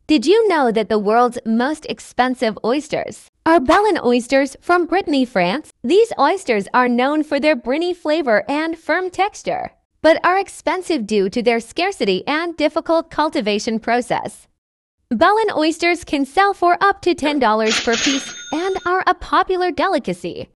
Did you know that the world's most expensive oysters are Belon oysters from Brittany, France? These oysters are known for their briny flavor and firm texture, but are expensive due to their scarcity and difficult cultivation process. Belon oysters can sell for up to $10 per piece and are a popular delicacy.